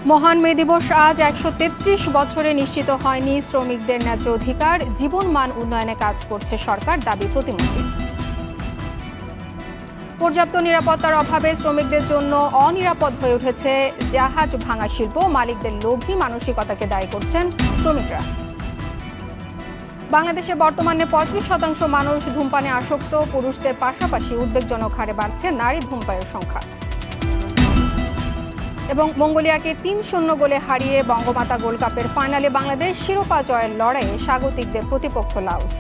মহান মে দিবস আজ ১৩৩ বছরে নিশ্চিত হয়নি শ্রমিকদের ন্যায্য অধিকার, জীবন মান উন্নয়নে কাজ করছে সরকার, দাবি প্রতিমন্ত্রী। পর্যাপ্ত নিরাপত্তার অভাবে শ্রমিকদের জন্য অনিরাপদ হয়ে উঠেছে জাহাজ ভাঙা শিল্প, মালিকদের লোভী মানসিকতাকে দায়ী করছেন শ্রমিকরা। বাংলাদেশে বর্তমানে ৩৫% মানুষ ধূমপানে আসক্ত, পুরুষদের পাশাপাশি উদ্বেগজনক হারে বাড়ছে নারী ধূমপানের সংখ্যা। এবং মঙ্গোলিয়াকে ৩-০ গোলে হারিয়ে বঙ্গমাতা গোল্ড কাপের ফাইনালে বাংলাদেশ শিরোপা জয়ের লড়াইয়ে স্বাগতিকদের প্রতিপক্ষ লাওস।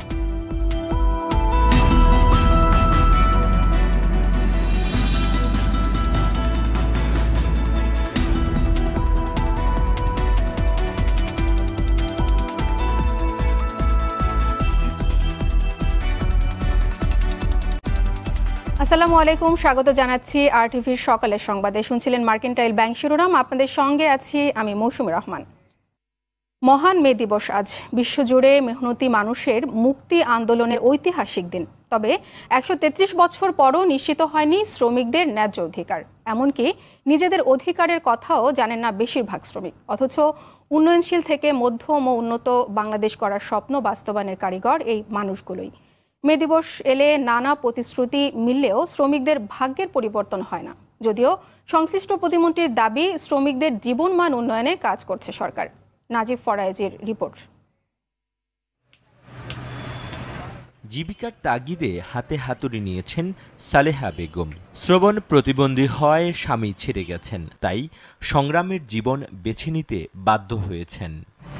আসসালামু আলাইকুম, স্বাগত জানাচ্ছি আরটিভির সকালের সংবাদে। শুনছিলেন মার্কেন্টাইল ব্যাংক শিরোনাম, আপনাদের সঙ্গে আছি আমি মৌসুমী রহমান। মহান মে দিবস আজ বিশ্বজুড়ে মেহনতি মানুষের মুক্তি আন্দোলনের ঐতিহাসিক দিন। তবে ১৩৩ বছর পরও নিশ্চিত হয়নি শ্রমিকদের ন্যায্য অধিকার, এমনকি নিজেদের অধিকারের কথাও জানেন না বেশিরভাগ শ্রমিক। অথচ উন্নয়নশীল থেকে মধ্যম ও উন্নত বাংলাদেশ করার স্বপ্ন বাস্তবায়নের কারিগর এই মানুষগুলোই। মে দিবস এলে নানা প্রতিশ্রুতি মিললেও শ্রমিকদের ভাগ্যের পরিবর্তন হয় না। যদিও সংশ্লিষ্ট প্রতিমন্ত্রীর দাবি, শ্রমিকদের জীবনমান উন্নয়নে কাজ করছে সরকার। নাজিব ফরায়েজির রিপোর্ট। জীবিকার তাগিদে হাতে হাতুড়ি নিয়েছেন সালেহা বেগম। শ্রবণ প্রতিবন্ধী হয় স্বামী ছেড়ে গেছেন, তাই সংগ্রামের জীবন বেছে নিতে বাধ্য হয়েছেন।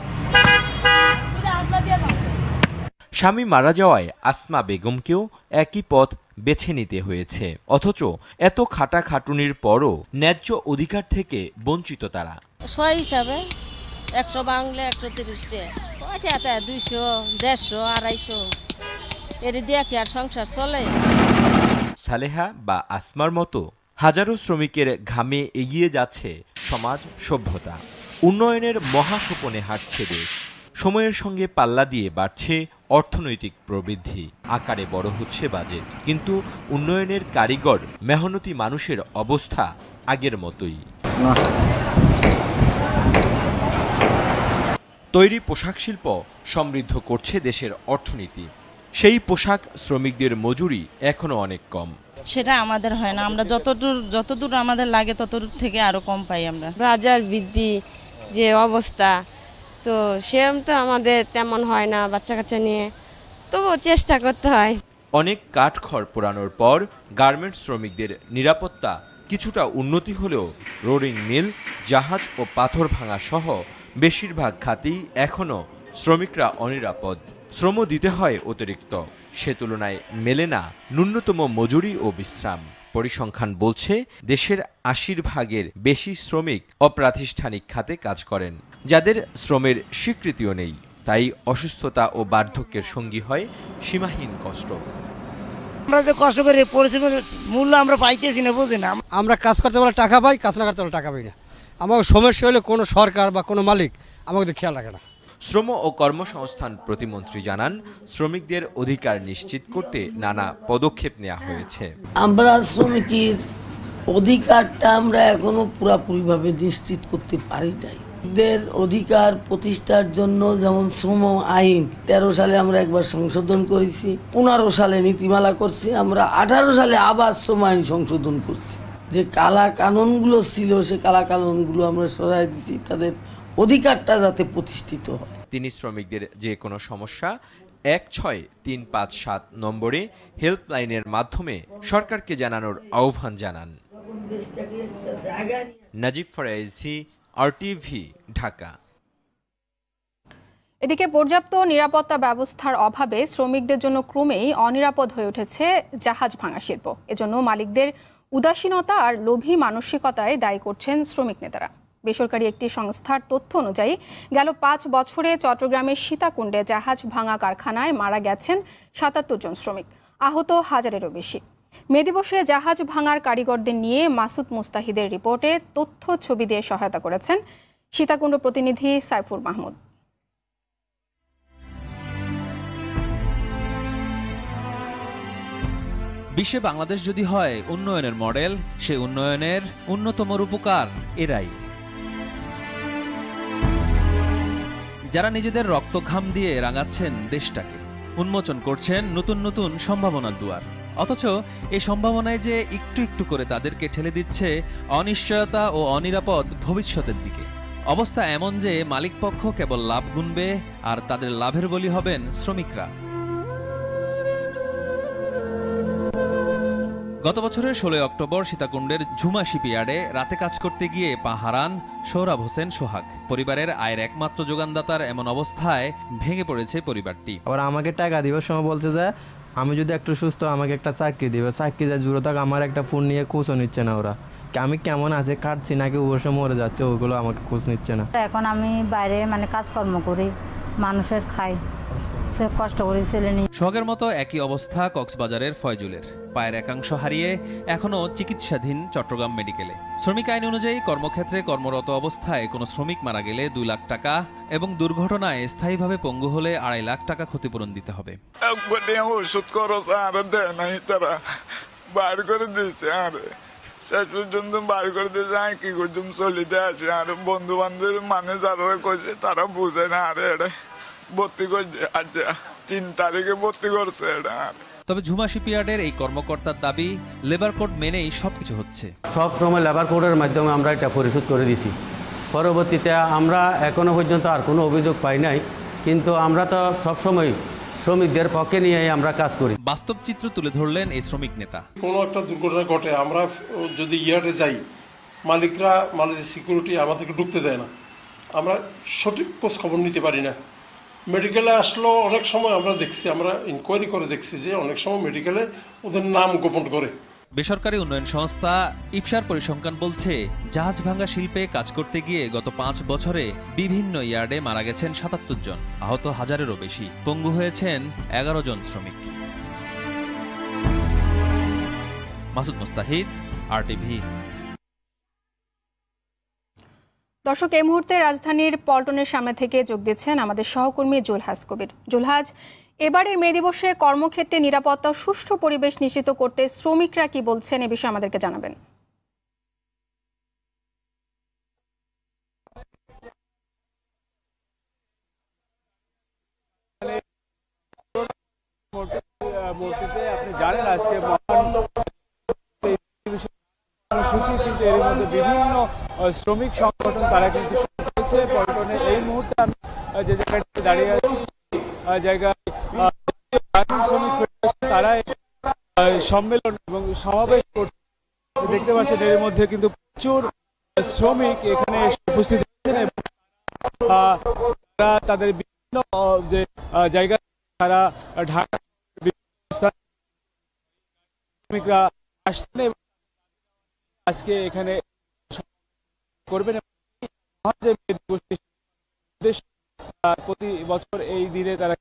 স্বামী মারা যাওয়ায় আসমা বেগমকেও একই পথ বেছে নিতে হয়েছে। অথচ এত খাটাখাটুনির পরও ন্যায্য অধিকার থেকে বঞ্চিত তারা। হিসাবে 100 বাংলা 130 টাকা, 200, 150, 250 এর দিয়ে কি আর সংসার চলে? সালেহা বা আসমার মতো হাজারো শ্রমিকের ঘামে এগিয়ে যাচ্ছে সমাজ সভ্যতা। উন্নয়নের মহাস্বপনে হাঁটছে দেশ। সময়ের সঙ্গে পাল্লা দিয়ে বাড়ছে অর্থনৈতিক প্রবৃদ্ধি, আকারে বড় হচ্ছে বাজেট, কিন্তু উন্নয়নের কারিগর মেহনতি মানুষের অবস্থা আগের মতোই। তৈরি পোশাক শিল্প সমৃদ্ধ করছে দেশের অর্থনীতি। সেই পোশাক শ্রমিকদের মজুরি এখনো অনেক কম। সেটা আমাদের হয় না, আমরা যতদূর আমাদের লাগে ততদূর থেকে আরো কম পাই আমরা। বাজার বৃদ্ধি যে অবস্থা, তো সেরকম তো আমাদের তেমন হয় না বাচ্চা কাচ্চা নিয়ে, তবুও চেষ্টা করতে হয়। অনেক কাঠখড় পোড়ানোর পর গার্মেন্টস শ্রমিকদের নিরাপত্তা কিছুটা উন্নতি হলেও রোলিং মিল, জাহাজ ও পাথর ভাঙা সহ বেশিরভাগ খাতেই এখনও শ্রমিকরা অনিরাপদ। শ্রম দিতে হয় অতিরিক্ত, সে তুলনায় মেলে না ন্যূনতম মজুরি ও বিশ্রাম। পরিসংখ্যান বলছে দেশের ৮০% বেশি শ্রমিক অপ্রাতিষ্ঠানিক খাতে কাজ করেন, যাদের শ্রমের স্বীকৃতিও নেই। তাই অসুস্থতা ও বার্ধক্যের সঙ্গী হয় সীমাহীন কষ্ট। আমরা যে কষ্ট করে পরিশ্রমের মূল্য আমরা পাইতেছি না, বুঝি না। আমরা কাজ করতে পারলে টাকা পাই, কাজ না করতে পারলে টাকা পাই না। আমার সমস্যা হলে কোনো সরকার বা কোনো মালিক আমাকে খেয়াল রাখে না। শ্রম ও কর্মসংস্থান প্রতিমন্ত্রী জানান, শ্রমিকদের অধিকার নিশ্চিত করতে নানা পদক্ষেপ নেওয়া হয়েছে। আমরা শ্রমিকের অধিকারটা আমরা এখনো পুরোপুরিভাবে নিশ্চিত করতে পারি নাই। এদের অধিকার প্রতিষ্ঠার জন্য যেমন শ্রম আইন 13 সালে আমরা একবার সংশোধন করেছি, 15 সালে নীতিমালা করছি, আমরা 18 সালে আবার শ্রম আইন সংশোধন করছি। যে কালা কানুনগুলো ছিল সে কালা কানুনগুলো আমরা সরাই দিচ্ছি, তাদের অধিকারটা যাতে প্রতিষ্ঠিত হয়। তিনি শ্রমিকদের যে কোনো সমস্যা 16357 নম্বরে হেল্পলাইনের মাধ্যমে সরকারকে জানানোর আহ্বান জানান। নাজিব ফরায়েজি, আরটিভি, ঢাকা। এদিকে পর্যাপ্ত নিরাপত্তা ব্যবস্থার অভাবে শ্রমিকদের জন্য ক্রমেই অনিরাপদ হয়ে উঠেছে জাহাজ ভাঙা শিল্প। এজন্য মালিকদের উদাসীনতা আর লোভী মানসিকতায় দায়ী করছেন শ্রমিক নেতারা। বেসরকারি একটি সংস্থার তথ্য অনুযায়ী গেল 5 বছরে চট্টগ্রামের সীতাকুণ্ডে জাহাজ ভাঙা কারখানায় মারা গেছেন 77 জন শ্রমিক, আহত হাজারেরও বেশি। মে দিবসে জাহাজ ভাঙার কারিগরদের নিয়ে মাসুদ মুস্তাহিদের রিপোর্টে তথ্য ছবি দিয়ে সহায়তা করেছেন সীতাকুণ্ড প্রতিনিধি সাইফুর মাহমুদ। বিশ্বে বাংলাদেশ যদি হয় উন্নয়নের মডেল, সে উন্নয়নের অন্যতম রূপকার এরাই। যারা নিজেদের রক্ত ঘাম দিয়ে রাঙাচ্ছেন দেশটাকে, উন্মোচন করছেন নতুন নতুন সম্ভাবনার দুয়ার। অথচ এই সম্ভাবনায় যে একটু একটু করে তাদেরকে ঠেলে দিচ্ছে অনিশ্চয়তা ও অনিরাপদ ভবিষ্যতের দিকে। অবস্থা এমন যে মালিকপক্ষ কেবল লাভ গুনবে, আর তাদের লাভের বলি হবেন শ্রমিকরা। গত বছরের 16 অক্টোবর সীতাকুণ্ডের ঝুমা শিপইয়ার্ডে রাতে কাজ করতে গিয়ে পা হারান সোহরাব হোসেন সোহাগ। পরিবারের আয়ের একমাত্র যোগানদাতার এমন অবস্থায় ভেঙে পড়েছে পরিবারটি। আবার আমাকে টাকা দিবার সময় বলছে যে আমি যদি একটু সুস্থ আমাকে একটা চাকরি দিবে, চাকরি যায় জুড়ে থাক, আমার একটা ফোন নিয়ে খোঁজও নিচ্ছে না ওরা। আমি কেমন আছে, কাটছি নাকি অবশ্য মরে যাচ্ছে, ওইগুলো আমাকে খোঁজ নিচ্ছে না। এখন আমি বাইরে কাজকর্ম করি, মানুষের খাই, কষ্ট করি ছেলে নিয়ে। সোহাগের মতো একই অবস্থা কক্সবাজারের ফয়জুলের। পায়ের একাংশ হারিয়ে এখনও চিকিৎসাধীন চট্টগ্রাম মেডিকেলে। শ্রমিক আইন অনুযায়ী কর্মক্ষেত্রে কর্মরত অবস্থায় কোনো শ্রমিক মারা গেলে 2 লাখ টাকা এবং দুর্ঘটনায় স্থায়ীভাবে পঙ্গু হলে 2.5 লাখ টাকা ক্ষতিপূরণ দিতে হবে। ওষুধ খরচ আর দেয় নাই, তারা বার করে দিচ্ছে, আর শেষ পর্যন্ত বার করে দিয়েছে। আমি কি করছুম চলিতে আছি, আর বন্ধু বান্ধবের যারা কইছে তারা বুঝে না, আর এটা ভর্তি করছে, আচ্ছা 3 তারিখে ভর্তি করছে এটা। তবে ঝুমা শিপইয়ার্ডের এই কর্মকর্তার দাবি, লেবার কোড মেনেই সবকিছু হচ্ছে। সব সময় লেবার কোডের মাধ্যমে আমরা এটা পরিশোধ করে দিছি। পরবর্তীতে আমরা এখনো পর্যন্ত আর কোনো অভিযোগ পাই নাই, কিন্তু আমরা তো সবসময় শ্রমিকদের পক্ষে নিয়েই আমরা কাজ করি। বাস্তব চিত্র তুলে ধরলেন এই শ্রমিক নেতা। কোনো একটা দুর্ঘটনা ঘটে, আমরা যদি ইয়ার্ডে যাই, মালিক সিকিউরিটি আমাদেরকে ঢুকতে দেয় না, আমরা সঠিক খোঁজ খবর নিতে পারি না। মেডিকেলে আসলেও অনেক সময় আমরা দেখছি, আমরা ইনকোয়ারি করে দেখছি যে অনেক সময় মেডিকেলে ওদের নাম গোপন করে। বেসরকারি উন্নয়ন সংস্থা ইপসার পরিসংখ্যান বলছে, জাহাজ ভাঙা শিল্পে কাজ করতে গিয়ে গত 5 বছরে বিভিন্ন ইয়ার্ডে মারা গেছেন 77 জন, আহত 1000-এরও বেশি, পঙ্গু হয়েছেন 11 জন শ্রমিক। মাসুদ মুস্তাহিদ, RTV। দর্শক, এই মুহূর্তে রাজধানীর পল্টনের সামনে থেকে যোগ দিচ্ছেন আমাদের সহকর্মী জুলহাজ কবির। জুলহাজ, এবারের মে দিবসে কর্মক্ষেত্রে নিরাপত্তা ও সুষ্ঠু পরিবেশ নিশ্চিত করতে শ্রমিকরা কি বলছেন, এ বিষয়ে আমাদেরকে জানাবেন। আপনি জানেন আজকে কর্মসূচি, কিন্তু এর মধ্যে বিভিন্ন শ্রমিক সংগঠন তারা কিন্তু শুরু করেছে। পল্টনে এই মুহূর্তে আমি যে জায়গাটিতে দাঁড়িয়ে আছি, জায়গায় শ্রমিক ফেডারেশন তারা সম্মেলন এবং সমাবেশ করছে। দেখতে পাচ্ছেন এর মধ্যে কিন্তু প্রচুর শ্রমিক এখানে উপস্থিত হয়েছেন এবং তারা তাদের বিভিন্ন যে জায়গায় তারা ঢাকা শ্রমিকরা আসছেন এবং আজকে এখানে করবেন। প্রতি বছর এই দিনে তারা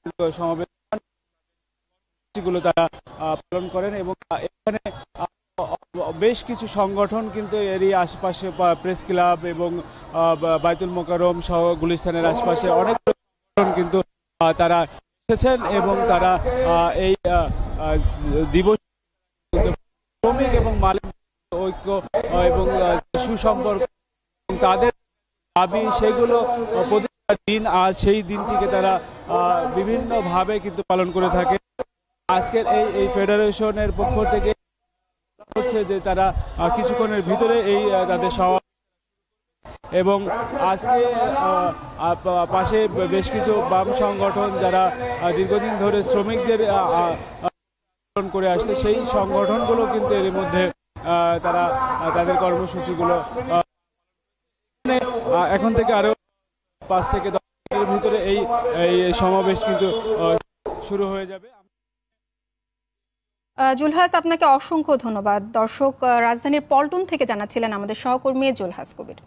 সমাবেশগুলো তারা পালন করেন এবং এখানে বেশ কিছু সংগঠন কিন্তু এরই আশপাশে প্রেস ক্লাব এবং বাইতুল মোকাররম সহ গুলিস্তানের আশপাশে অনেক সংগঠন কিন্তু তারা এসেছেন এবং তারা এই দিবস শ্রমিক এবং মালিক ঐক্য এবং সুসম্পর্ক তাদের দাবি সেগুলো প্রতিটা দিন আজ সেই দিনটিকে তারা বিভিন্নভাবে কিন্তু পালন করে থাকে। আজকের এই ফেডারেশনের পক্ষ থেকে হচ্ছে যে তারা কিছুক্ষণের ভিতরে এই তাদের সভা এবং আজকে পাশে বেশ কিছু বাম সংগঠন যারা দীর্ঘদিন ধরে শ্রমিকদের করে আসছে, সেই সংগঠনগুলো কিন্তু এর মধ্যে তারা তাদের কর্মসূচিগুলো এখন থেকে আরো 5 থেকে 10 মিনিটের ভিতরে এই সমাবেশ কিন্তু শুরু হয়ে যাবে। জুলহাজ, আপনাকে অসংখ্য ধন্যবাদ। দর্শক, রাজধানীর পল্টন থেকে জানাচ্ছিলেন আমাদের সহকর্মী জুলহাজ কবির।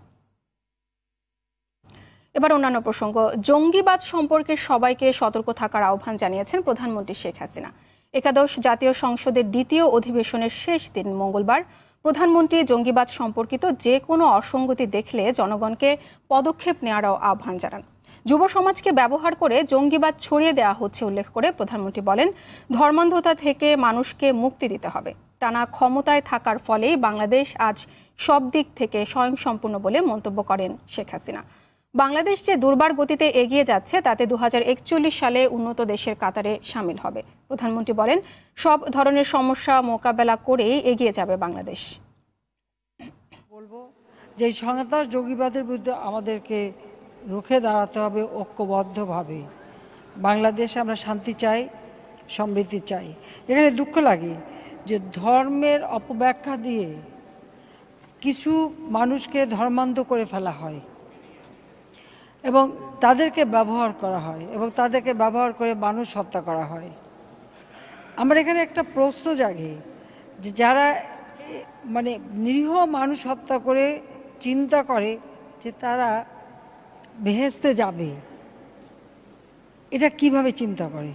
এবার অন্যান্য প্রসঙ্গ। জঙ্গিবাদ সম্পর্কে সবাইকে সতর্ক থাকার আহ্বান জানিয়েছেন প্রধানমন্ত্রী শেখ হাসিনা। একাদশ জাতীয় সংসদের দ্বিতীয় অধিবেশনের শেষ দিন মঙ্গলবার প্রধানমন্ত্রী জঙ্গিবাদ সম্পর্কিত যে কোনো অসঙ্গতি দেখলে জনগণকে পদক্ষেপ নেওয়ারও আহ্বান জানান। যুব সমাজকে ব্যবহার করে জঙ্গিবাদ ছড়িয়ে দেওয়া হচ্ছে উল্লেখ করে প্রধানমন্ত্রী বলেন, ধর্মান্ধতা থেকে মানুষকে মুক্তি দিতে হবে। টানা ক্ষমতায় থাকার ফলেই বাংলাদেশ আজ সব দিক থেকে স্বয়ংসম্পূর্ণ বলে মন্তব্য করেন শেখ হাসিনা। বাংলাদেশ যে দুর্বার গতিতে এগিয়ে যাচ্ছে তাতে 2041 সালে উন্নত দেশের কাতারে শামিল হবে। প্রধানমন্ত্রী বলেন, সব ধরনের সমস্যা মোকাবেলা করেই এগিয়ে যাবে বাংলাদেশ। বলবো যে সন্ত্রাস জঙ্গিবাদের বিরুদ্ধে আমাদেরকে রুখে দাঁড়াতে হবে ঐক্যবদ্ধভাবে। বাংলাদেশে আমরা শান্তি চাই, সমৃদ্ধি চাই। এখানে দুঃখ লাগে যে ধর্মের অপব্যাখ্যা দিয়ে কিছু মানুষকে ধর্মান্ধ করে ফেলা হয় এবং তাদেরকে ব্যবহার করা হয় এবং তাদেরকে ব্যবহার করে মানুষ হত্যা করা হয়। আমার এখানে একটা প্রশ্ন জাগে যে যারা মানে নিরীহ মানুষ হত্যা করে চিন্তা করে যে তারা বেহেশতে যাবে, এটা কিভাবে চিন্তা করে?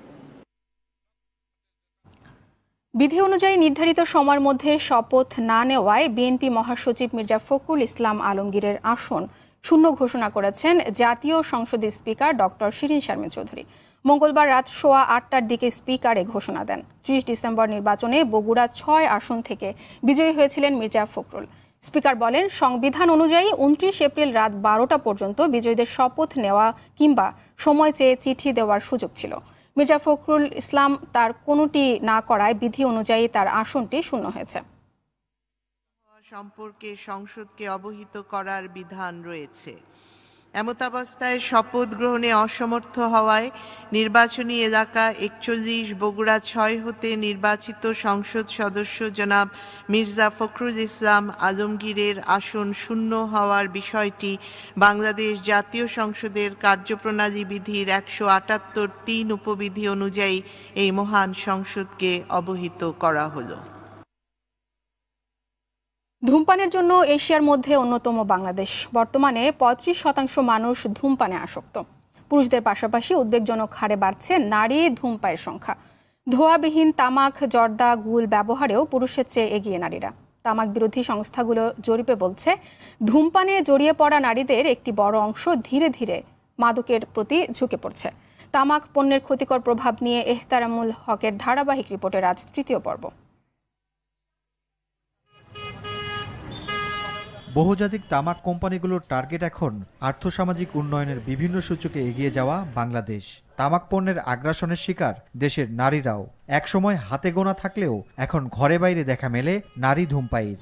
বিধি অনুযায়ী নির্ধারিত সময়ের মধ্যে শপথ না নেওয়ায় বিএনপি মহাসচিব মির্জা ফখরুল ইসলাম আলমগীরের আসন শূন্য ঘোষণা করেছেন জাতীয় সংসদের স্পিকার ডক্টর শিরীন শারমিন চৌধুরী। মঙ্গলবার রাত 8:15টার দিকে স্পিকার এ ঘোষণা দেন। 30 ডিসেম্বর নির্বাচনে বগুড়া 6 আসন থেকে বিজয়ী হয়েছিলেন মির্জা ফখরুল। স্পিকার বলেন, সংবিধান অনুযায়ী 29 এপ্রিল রাত 12টা পর্যন্ত বিজয়ীদের শপথ নেওয়া কিংবা সময় চেয়ে চিঠি দেওয়ার সুযোগ ছিল। মির্জা ফখরুল ইসলাম তার কোনোটি না করায় বিধি অনুযায়ী তার আসনটি শূন্য হয়েছে। সম্পর্কে সংসদকে অবহিত করার বিধান রয়েছে। এমতাবস্থায় শপথ গ্রহণে অসমর্থ হওয়ায় নির্বাচনী এলাকা 41 বগুড়া 6 হতে নির্বাচিত সংসদ সদস্য জনাব মির্জা ফখরুল ইসলাম আলমগীরের আসন শূন্য হওয়ার বিষয়টি বাংলাদেশ জাতীয় সংসদের কার্যপ্রণালী বিধির 178(3) উপবিধি অনুযায়ী এই মহান সংসদকে অবহিত করা হলো। ধূমপানের জন্য এশিয়ার মধ্যে অন্যতম বাংলাদেশ। বর্তমানে 35% মানুষ ধূমপানে আসক্ত। পুরুষদের পাশাপাশি উদ্বেগজনক হারে বাড়ছে নারী ধূমপানের সংখ্যা। ধোঁয়াবিহীন তামাক, জর্দা, গুল ব্যবহারেও পুরুষের চেয়ে এগিয়ে নারীরা। তামাক বিরোধী সংস্থাগুলো জরিপে বলছে, ধূমপানে জড়িয়ে পড়া নারীদের একটি বড় অংশ ধীরে ধীরে মাদকের প্রতি ঝুঁকে পড়ছে। তামাক পণ্যের ক্ষতিকর প্রভাব নিয়ে এহতারামুল হকের ধারাবাহিক রিপোর্টের আজ 3য় পর্ব। বহুজাতিক তামাক কোম্পানিগুলোর টার্গেট এখন আর্থসামাজিক উন্নয়নের বিভিন্ন সূচকে এগিয়ে যাওয়া বাংলাদেশ। তামাক পণ্যের আগ্রাসনের শিকার দেশের নারীরাও। একসময় হাতে গোনা থাকলেও এখন ঘরে বাইরে দেখা মেলে নারী ধূমপায়ীর।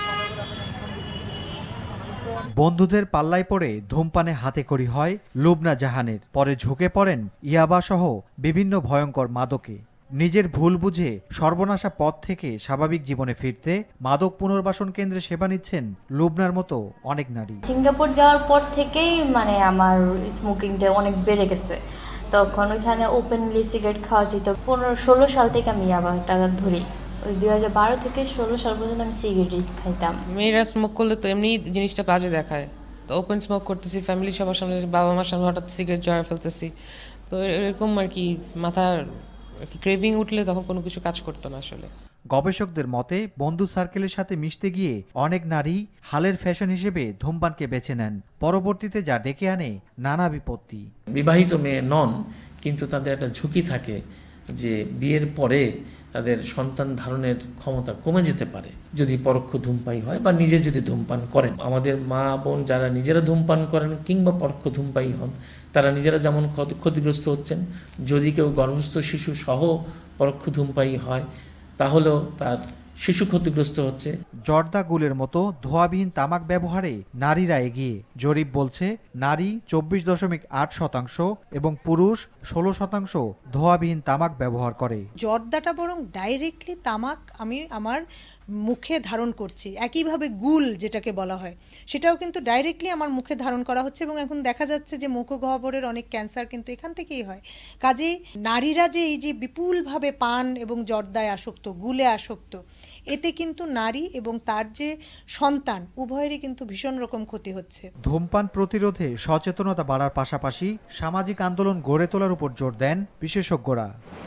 বন্ধুদের পাল্লায় পড়ে ধূমপানে হাতেখড়ি হয় লুবনা জাহানের। পরে ঝুঁকে পড়েন ইয়াবাসহ বিভিন্ন ভয়ঙ্কর মাদকে। নিজের ভুল বুঝে সর্বনাশা পথ থেকে স্বাভাবিক জীবনে ফিরতে মাদক পুনর্বাসন কেন্দ্রে সেবা নিচ্ছেন লুবনার মতো অনেক নারী। সিঙ্গাপুর যাওয়ার পর থেকেই আমার স্মোকিংটা অনেক বেড়ে গেছে। তখন ওইখানে ওপেনলি সিগারেট খাওয়া যেত। 15-16 সাল থেকে আমি ইয়াবাটা ধরি। ওই 2012 থেকে 16 সাল পর্যন্ত আমি সিগারেট খাইতাম। মেয়েরা স্মোক করলে তো এমনি জিনিসটা বাজে দেখায়, তো ওপেন স্মোক করতেছি, ফ্যামিলি সবার সামনে, বাবা মার সামনে হঠাৎ সিগারেট জ্বালা ফেলতেছি, তো এরকম আর কি মাথার ক্রেভিং উঠলে তখন কোনো কিছু কাজ করতো না আসলে। গবেষকদের মতে বন্ধু সার্কেলের সাথে মিশতে গিয়ে অনেক নারী হালের ফ্যাশন হিসেবে ধূমপানকে বেছে নেন। পরবর্তীতে যা ডেকে আনে নানা বিপত্তি। বিবাহিত মেয়ে নন, কিন্তু তাদের একটা ঝুঁকি থাকে যে বিয়ের পরে তাদের সন্তান ধারণের ক্ষমতা কমে যেতে পারে যদি পরোক্ষ ধূমপায়ী হয় বা নিজে যদি ধূমপান করেন। আমাদের মা বোন যারা নিজেরা ধূমপান করেন কিংবা পরোক্ষ ধূমপায়ী হন, তারা নিজেরা যেমন ক্ষতিগ্রস্ত হচ্ছেন, যদি কেউ গর্ভস্থ শিশু সহ পরোক্ষ ধূমপায়ী হয় তাহলেও তার শিশু ক্ষতিগ্রস্ত হচ্ছে। জর্দা, গুলের মতো ধোঁয়াবিহীন তামাক ব্যবহারে নারীরা এগিয়ে। জরিপ বলছে নারী 24.8% এবং পুরুষ 16% ধোঁয়াবিহীন তামাক ব্যবহার করে। জর্দাটা বরং ডাইরেক্টলি তামাক আমি আমার মুখে ধারণ করছি। একইভাবে গুল যেটাকে বলা হয় সেটাও কিন্তু ডাইরেক্টলি আমার মুখে ধারণ করা হচ্ছে এবং এখন দেখা যাচ্ছে যে মুখগহ্বরের অনেক ক্যান্সার কিন্তু এখান থেকেই হয়। কাজেই নারীরা যে এই যে বিপুলভাবে পান এবং জর্দায় আসক্ত, গুলে আসক্ত, এতে কিন্তু নারী এবং তার যে সন্তান উভয়েরই কিন্তু ভীষণ রকম ক্ষতি হচ্ছে। ধূমপান প্রতিরোধে সচেতনতা বাড়ার পাশাপাশি সামাজিক আন্দোলন গড়ে তোলার উপর জোর দেন বিশেষজ্ঞরা।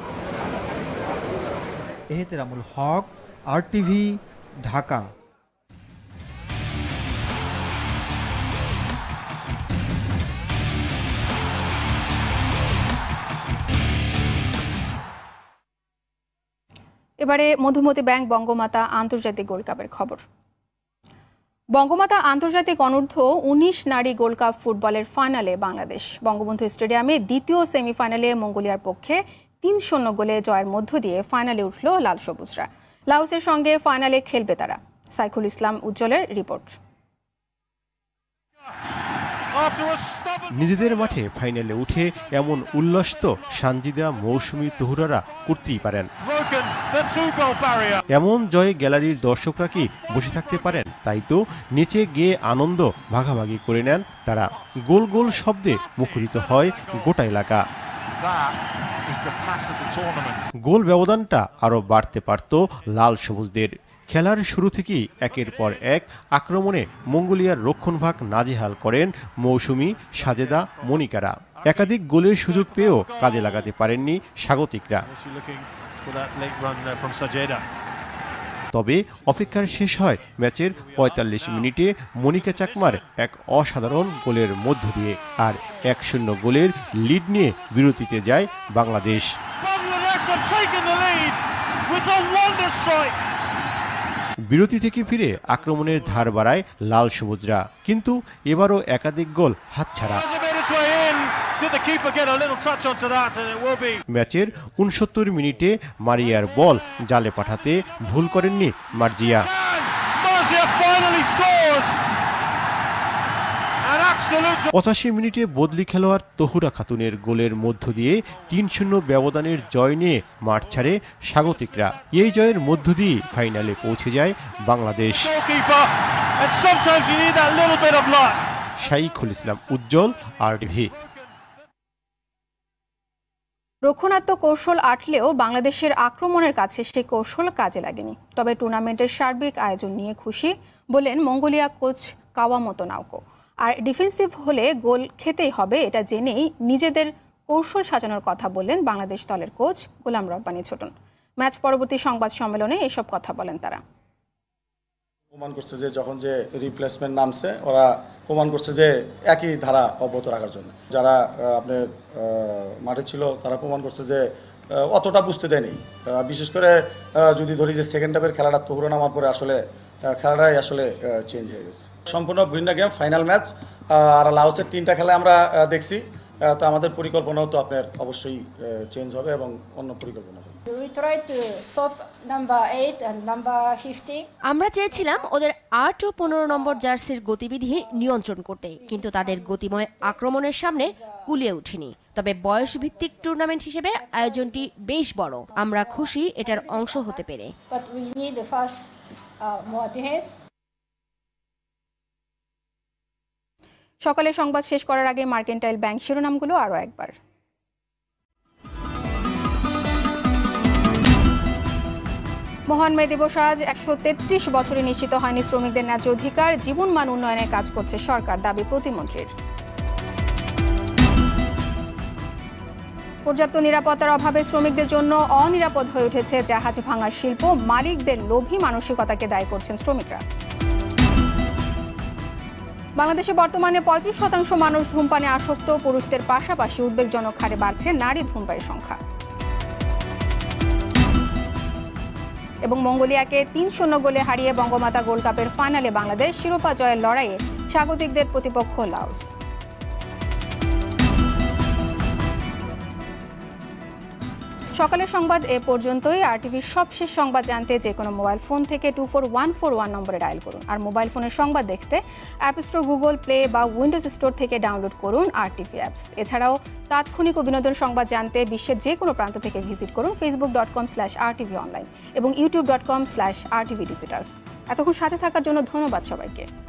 এহতেরামুল হক, RTV, ঢাকা। এবারে মধুমতি ব্যাংক বঙ্গমাতা আন্তর্জাতিক গোল্ড কাপের খবর। বঙ্গমাতা আন্তর্জাতিক অনূর্ধ্ব ১৯ নারী গোল্ড কাপ ফুটবলের ফাইনালে বাংলাদেশ। বঙ্গবন্ধু স্টেডিয়ামে দ্বিতীয় সেমিফাইনালে মঙ্গোলিয়ার পক্ষে ৩-০ গোলে জয়ের মধ্য দিয়ে ফাইনালে উঠল লাল সবুজরা। লাওসের সঙ্গে ফাইনালে খেলবে তারা। সাইফুল ইসলাম উজ্জ্বলের রিপোর্ট। নিজেদের মাঠে ফাইনালে উঠে এমন উল্লাস তো সানজিদা, মৌসুমী, তহুরারা করতেই পারেন। এমন জয়ে গ্যালারির দর্শকরা কি বসে থাকতে পারেন? তাই তো নিচে গিয়ে আনন্দ ভাগাভাগি করে নেন তারা। গোল গোল শব্দে মুখরিত হয় গোটা এলাকা। গোল ব্যবধানটা আরো বাড়তে পারত লাল সবুজদের। খেলার শুরু থেকেই একের পর এক আক্রমণে মঙ্গোলিয়ার রক্ষণভাগ নাজেহাল করেন মৌসুমী, সাজেদা, মনিকারা। একাধিক গোলের সুযোগ পেয়েও কাজে লাগাতে পারেননি স্বাগতিকরা। তবে অপেক্ষার শেষ হয় ম্যাচের ৪৫ মিনিটে মনিকা চাকমার এক অসাধারণ গোলের মধ্য দিয়ে। আর ১-০ গোলের লিড নিয়ে বিরতিতে যায় বাংলাদেশ। বিরতি থেকে ফিরে আক্রমণের ধার বাড়ায় লাল সবুজরা, কিন্তু এবারও একাধিক গোল হাতছাড়া। ম্যাচের ৬৯ মিনিটে মারিয়ার বল জালে পাঠাতে ভুল করেননি মার্জিয়া। ৮৫ মিনিটে বদলি খেলোয়াড় তহুরা খাতুনের গোলের মধ্য দিয়ে ৩-০ ব্যবধানের জয় নিয়ে মাঠ ছাড়ে স্বাগতিকরা। এই জয়ের মধ্য দিয়ে ফাইনালে পৌঁছে যায় বাংলাদেশ। সাইফুল ইসলাম উজ্জ্বল, RTV। রক্ষণাত্মক কৌশল আটলেও বাংলাদেশের আক্রমণের কাছে সেই কৌশল কাজে লাগেনি। তবে টুর্নামেন্টের সার্বিক আয়োজন নিয়ে খুশি বলেন মঙ্গোলিয়া কোচ কাওয়ামোতো নাওকো। আর ডিফেন্সিভ হলে গোল খেতেই হবে এটা জেনেই নিজেদের কৌশল সাজানোর কথা বললেন বাংলাদেশ দলের কোচ গোলাম রব্বানী ছোটন। ম্যাচ পরবর্তী সংবাদ সম্মেলনে এসব কথা বলেন তারা। প্রমাণ করছে যে যখন যে রিপ্লেসমেন্ট নামছে ওরা প্রমাণ করছে যে একই ধারা অব্যাহত রাখার জন্য। যারা আপনার মাঠে ছিল তারা প্রমাণ করছে যে অতটা বুঝতে দেয়নি। বিশেষ করে যদি ধরি যে সেকেন্ড হাফের খেলাটা তহুরা নামার পরে আসলে খেলাটাই আসলে চেঞ্জ হয়ে গেছে। সম্পূর্ণ ভিন্ন গেম, ফাইনাল ম্যাচ। আর লাওসের 3টা খেলা আমরা দেখছি, তো আমাদের পরিকল্পনাও তো আপনার অবশ্যই চেঞ্জ হবে এবং অন্য পরিকল্পনা হবে। আমরা চেয়েছিলাম ওদের ৮ ও ১৫ নম্বর জার্সির গতিবিধি নিয়ন্ত্রণ করতে, কিন্তু তাদের গতিময় আক্রমণের সামনে কুলিয়ে উঠিনি। তবে বয়স ভিত্তিক টুর্নামেন্ট হিসেবে আয়োজনটি বেশ বড়। আমরা খুশি এটার অংশ হতে পেরে। সকালে সংবাদ শেষ করার আগে মার্কেন্টাইল ব্যাংক শিরোনামগুলো আরও একবার। মহান মে দিবস আজ। ১৩৩ বছরে নিশ্চিত হয়নি শ্রমিকদের ন্যায্য অধিকার। জীবনমান উন্নয়নে কাজ করছে সরকার, দাবি প্রতিমন্ত্রীর। পর্যাপ্ত নিরাপত্তার অভাবে শ্রমিকদের জন্য অনিরাপদ হয়ে উঠেছে জাহাজ ভাঙার শিল্প। মালিকদের লোভী মানসিকতাকে দায়ী করছেন শ্রমিকরা। বাংলাদেশে বর্তমানে ৩৫% মানুষ ধূমপানে আসক্ত। পুরুষদের পাশাপাশি উদ্বেগজনক হারে বাড়ছে নারী ধূমপায়ীর সংখ্যা। এবং মঙ্গোলিয়াকে ৩-০ গোলে হারিয়ে বঙ্গমাতা গোল্ড কাপের ফাইনালে বাংলাদেশ। শিরোপা জয়ের লড়াইয়ে স্বাগতিকদের প্রতিপক্ষ লাওস। সকালের সংবাদ এ পর্যন্তই। RTVর সবশেষ সংবাদ জানতে যে কোনো মোবাইল ফোন থেকে 24141 নম্বরে ডায়াল করুন। আর মোবাইল ফোনের সংবাদ দেখতে অ্যাপ স্টোর, গুগল প্লে বা উইন্ডোজ স্টোর থেকে ডাউনলোড করুন RTV অ্যাপস। এছাড়াও তাৎক্ষণিক ও বিনোদন সংবাদ জানতে বিশ্বের যে কোনো প্রান্ত থেকে ভিজিট করুন facebook.com/RTV online এবং youtube.com/RTV Digitals। এতক্ষণ সাথে থাকার জন্য ধন্যবাদ সবাইকে।